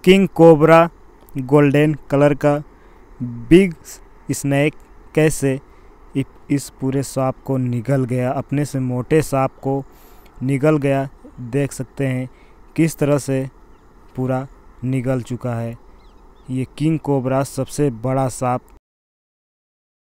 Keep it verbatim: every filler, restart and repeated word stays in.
King cobra golden colour का big snake कैसे इस पूरे सांप को निगल गया, अपने से मोटे सांप को निगल गया। देख सकते हैं किस तरह से पूरा निगल चुका है। ये किंग कोबरा सबसे बड़ा सांप